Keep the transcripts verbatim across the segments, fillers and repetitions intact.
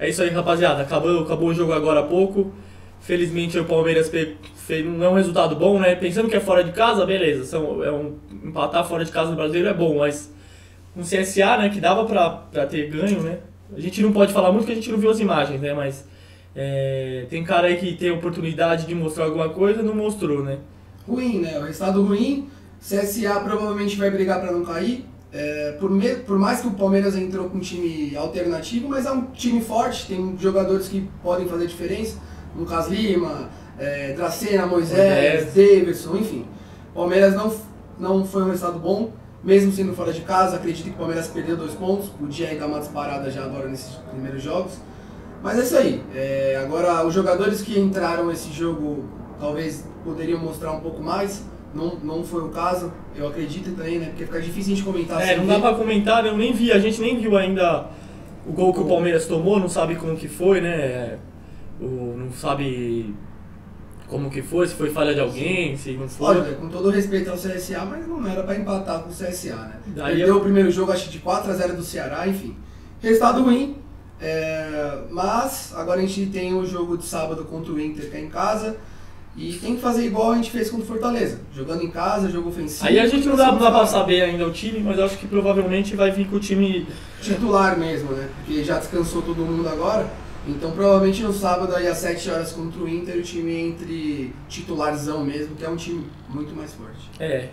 É isso aí, rapaziada. Acabou, acabou o jogo agora há pouco. Felizmente o Palmeiras fez, não é um resultado bom, né? Pensando que é fora de casa, beleza. São, é um, empatar fora de casa no Brasileiro é bom, mas um C S A, né, que dava pra, pra ter ganho, né? A gente não pode falar muito porque a gente não viu as imagens, né? Mas é, tem cara aí que tem a oportunidade de mostrar alguma coisa e não mostrou, né? Ruim, né? O resultado ruim. C S A provavelmente vai brigar pra não cair. É, por, me, por mais que o Palmeiras entrou com um time alternativo, mas é um time forte, tem jogadores que podem fazer diferença. Lucas Lima, é, Dracena, Moisés, Davidson, enfim. Palmeiras não, não foi um resultado bom, mesmo sendo fora de casa. Acredito que o Palmeiras perdeu dois pontos, podia aí dar uma disparada já agora nesses primeiros jogos. Mas é isso aí. É, agora, os jogadores que entraram nesse jogo talvez poderiam mostrar um pouco mais. Não, não foi o caso, eu acredito também, né? Porque fica difícil a gente comentar. É, não dá pra comentar, eu nem vi, a gente nem viu ainda o gol que o Palmeiras tomou, não sabe como que foi, né? O, não sabe como que foi, se foi falha de alguém, se não foi. Olha, com todo respeito ao C S A, mas não era pra empatar com o C S A, né? Daí Perdeu eu... o primeiro jogo, acho que de quatro a zero do Ceará, enfim. Resultado ruim, é... mas agora a gente tem o jogo de sábado contra o Inter, que é em casa. E tem que fazer igual a gente fez contra o Fortaleza, jogando em casa, jogo ofensivo. Aí a gente não dá, não dá pra saber ainda o time, mas eu acho que provavelmente vai vir com o time titular mesmo, né? Porque já descansou todo mundo agora. Então provavelmente no sábado aí às sete horas contra o Inter, o time entre titularzão mesmo, que é um time muito mais forte. É,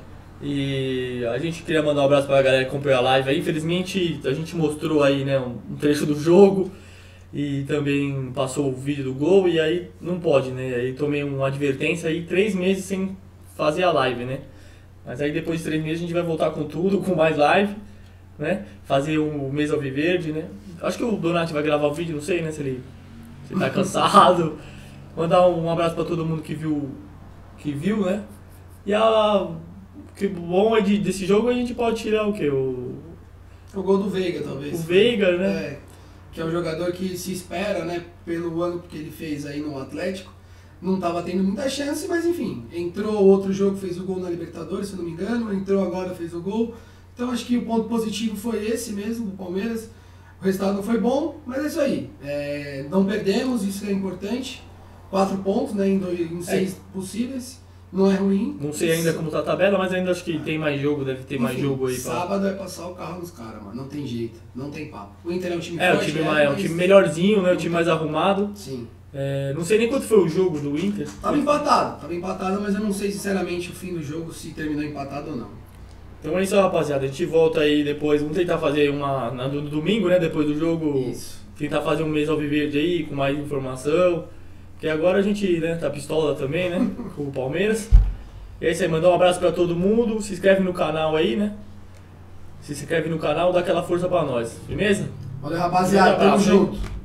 e a gente queria mandar um abraço pra galera que acompanhou a live aí. Infelizmente a gente mostrou aí, né, um trecho do jogo. E também passou o vídeo do gol e aí não pode, né? Aí tomei uma advertência aí, três meses sem fazer a live, né? Mas aí depois de três meses a gente vai voltar com tudo, com mais live, né? Fazer um mês alviverde, né? Acho que o Donati vai gravar o vídeo, não sei, né? Se ele, se ele tá cansado. Mandar um abraço pra todo mundo que viu, que viu, né? E a, que bom é de, desse jogo a gente pode tirar o quê? O, o gol do Veiga, talvez. O Veiga, né? É. Que é um jogador que se espera, né, pelo ano que ele fez aí no Atlético. Não estava tendo muita chance, mas enfim, entrou outro jogo, fez o gol na Libertadores, se eu não me engano, entrou agora, fez o gol. Então acho que o ponto positivo foi esse mesmo, do Palmeiras. O resultado não foi bom, mas é isso aí. É, não perdemos, isso é importante. Quatro pontos, né, em, dois, em seis é. possíveis. Não é ruim. Não sei ainda como tá a tabela, mas ainda acho que tem mais jogo, deve ter Enfim, mais jogo aí. Pra... Sábado é passar o carro nos caras, mano. Não tem jeito, não tem papo. O Inter é um time é, forte. O time é, é um time melhorzinho, né? O time mais arrumado. Sim. É, não sei nem quanto foi o jogo do Inter. Tava empatado, tava empatado, mas eu não sei sinceramente o fim do jogo se terminou empatado ou não. Então é isso, rapaziada. A gente volta aí depois. Vamos tentar fazer uma no domingo, né? Depois do jogo. Isso. Tentar fazer um mês alviverde aí com mais informação. Porque agora a gente, né, tá pistola também, né? Com o Palmeiras. E é isso aí, mandar um abraço pra todo mundo, se inscreve no canal aí, né? Se inscreve no canal, dá aquela força pra nós, beleza? Valeu, rapaziada, tamo junto.